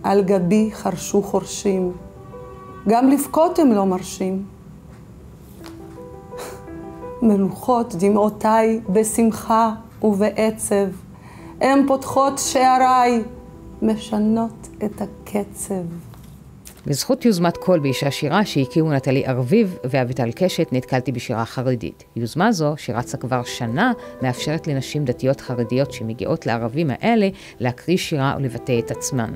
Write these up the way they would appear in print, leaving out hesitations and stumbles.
על גבי חרשו חורשים, גם לבכות הם לא מרשים. מלוכות דמעותיי בשמחה ובעצב, הם פותחות שעריי, משנות את הקצב. בזכות יוזמת קול באישה שירה שהקימו נטלי ארביב ואביטל קשת, נתקלתי בשירה חרדית. יוזמה זו, שרצה כבר שנה, מאפשרת לנשים דתיות חרדיות שמגיעות לערבים האלה להקריא שירה ולבטא את עצמן.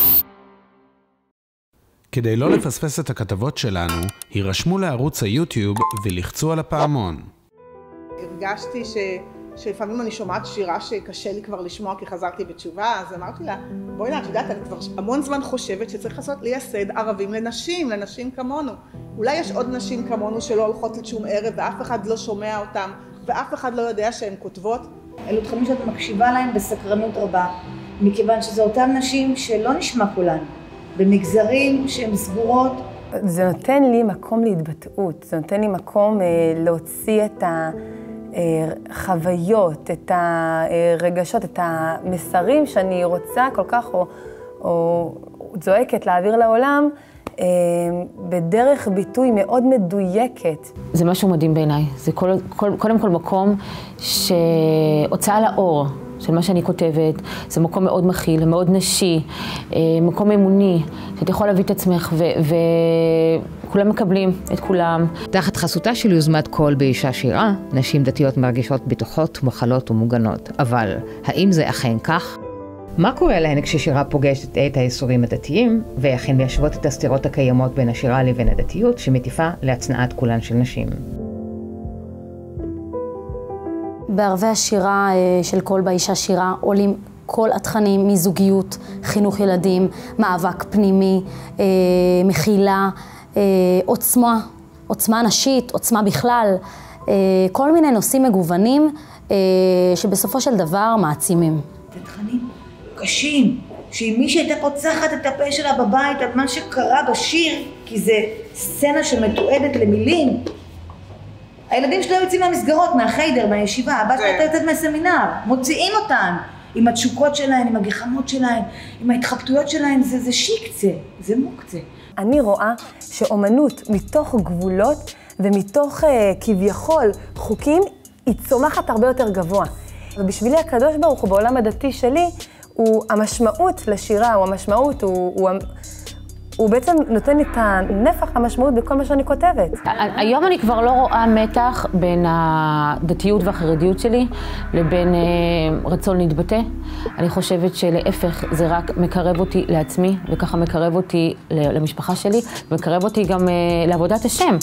כדי לא לפספס את הכתבות שלנו, הירשמו לערוץ היוטיוב ולחצו על הפעמון. הרגשתי שלפעמים אני שומעת שירה שקשה לי כבר לשמוע כי חזרתי בתשובה, אז אמרתי לה, בואי נה, את יודעת, אני כבר המון זמן חושבת שצריך לעשות לייסד ערבים לנשים כמונו. אולי יש עוד נשים כמונו שלא הולכות לשום ערב ואף אחד לא שומע אותם ואף אחד לא יודע שהן כותבות. אלו תחומים שאת מקשיבה להם בסקרנות רבה, מכיוון שזה אותם נשים שלא נשמע כולן, במגזרים שהן סגורות. זה נותן לי מקום להתבטאות, זה נותן לי מקום להוציא את החוויות, את הרגשות, את המסרים שאני רוצה כל כך או זועקת להעביר לעולם בדרך ביטוי מאוד מדויקת. זה משהו מדהים בעיניי, זה קודם כל מקום שהוצאה לאור של מה שאני כותבת, זה מקום מאוד מכיל, מאוד נשי, מקום אמוני, שאתה יכול להביא את עצמך וכולם מקבלים את כולם. תחת חסותה של יוזמת קול באישה שירה, נשים דתיות מרגישות בטוחות, מוכלות ומוגנות. אבל האם זה אכן כך? מה קורה להן כששירה פוגשת את האיסורים הדתיים, ואיך הן מיישבות את הסתירות הקיימות בין השירה לבין הדתיות, שמטיפה להצנעת כולן של נשים? בערבי השירה של קול באישה שירה עולים כל התכנים מזוגיות, חינוך ילדים, מאבק פנימי, מכילה, עוצמה נשית, עוצמה בכלל, כל מיני נושאים מגוונים שבסופו של דבר מעצימים. זה תכנים קשים, שאם מי שהייתה פוצחת את הפה שלה בבית על מה שקרה בשיר, כי זה סצנה שמתועדת למילים, הילדים שלו יוצאים מהמסגרות, מהחיידר, מהישיבה, הבת שלו יוצאת מהסמינר, מוציאים אותן עם התשוקות שלהן, עם הגחמות שלהן, עם ההתחבטויות שלהן, זה שיקצה, זה מוקצה. אני רואה שאומנות מתוך גבולות ומתוך כביכול חוקים, היא צומחת הרבה יותר גבוה. ובשבילי הקדוש ברוך הוא בעולם הדתי שלי, הוא המשמעות לשירה, הוא המשמעות, הוא בעצם נותן את הנפח המשמעות בכל מה שאני כותבת. היום אני כבר לא רואה מתח בין הדתיות והחרדיות שלי לבין רצון להתבטא. אני חושבת שלהפך זה רק מקרב אותי לעצמי, וככה מקרב אותי למשפחה שלי, ומקרב אותי גם לעבודת השם.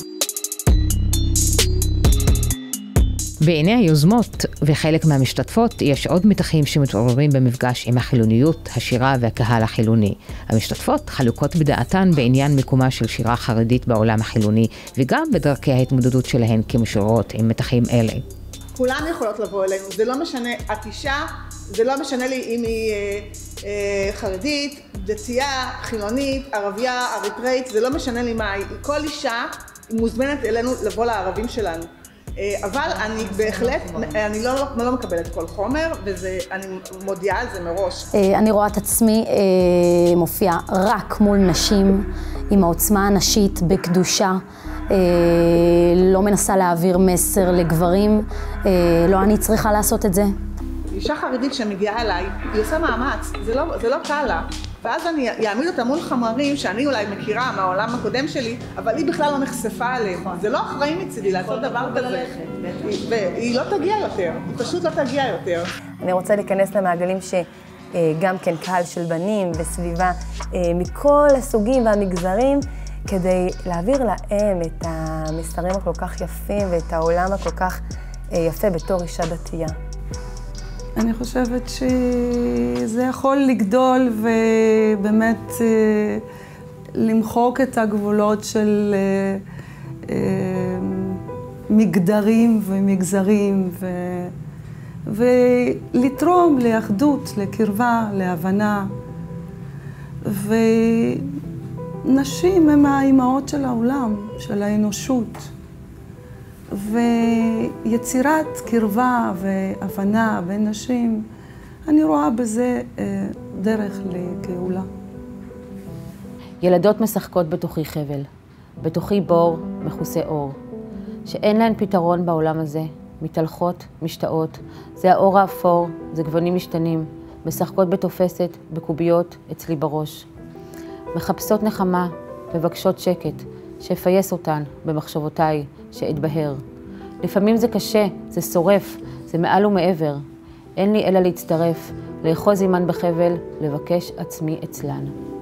בעיני היוזמות וחלק מהמשתתפות יש עוד מתחים שמתעוררים במפגש עם החילוניות, השירה והקהל החילוני. המשתתפות חלוקות בדעתן בעניין מקומה של שירה חרדית בעולם החילוני, וגם בדרכי ההתמודדות שלהן כמשוררות עם מתחים אלה. כולן יכולות לבוא אלינו, זה לא משנה, את אישה, זה לא משנה לי אם היא חרדית, דתייה, חילונית, ערבייה, אריתראית, זה לא משנה לי מה, כל אישה מוזמנת אלינו לבוא לערבים שלנו. אבל אני בהחלט, אני לא מקבלת כל חומר, ואני מודיעה על זה מראש. אני רואה את עצמי מופיעה רק מול נשים, עם העוצמה הנשית בקדושה, לא מנסה להעביר מסר לגברים, לא אני צריכה לעשות את זה. אישה חרדית שמגיעה אליי, היא עושה מאמץ, זה לא קל לה. ואז אני אעמיד אותה מול חמרים שאני אולי מכירה מהעולם הקודם שלי, אבל היא בכלל לא נחשפה עליהם. זה לא אחראי מצידי לעשות דבר כזה. והיא לא תגיע יותר, היא פשוט לא תגיע יותר. אני רוצה להיכנס למעגלים שגם כן קהל של בנים וסביבה מכל הסוגים והמגזרים, כדי להעביר להם את המסרים הכל כך יפים ואת העולם הכל כך יפה בתור אישה דתייה. אני חושבת שזה יכול לגדול ובאמת למחוק את הגבולות של מגדרים ומגזרים ולתרום לאחדות, לקרבה, להבנה. ונשים הן האימהות של העולם, של האנושות. ויצירת קרבה והבנה בין נשים, אני רואה בזה דרך לגאולה. ילדות משחקות בתוכי חבל, בתוכי בור מכוסה אור, שאין להן פתרון בעולם הזה, מתהלכות, משתאות, זה האור האפור, זה גוונים משתנים, משחקות בתופסת, בקוביות, אצלי בראש. מחפשות נחמה, מבקשות שקט, שיפייס אותן במחשבותיי, שאתבהר. לפעמים זה קשה, זה שורף, זה מעל ומעבר. אין לי אלא להצטרף, לאחוז עימן בחבל, לבקש עצמי אצלן.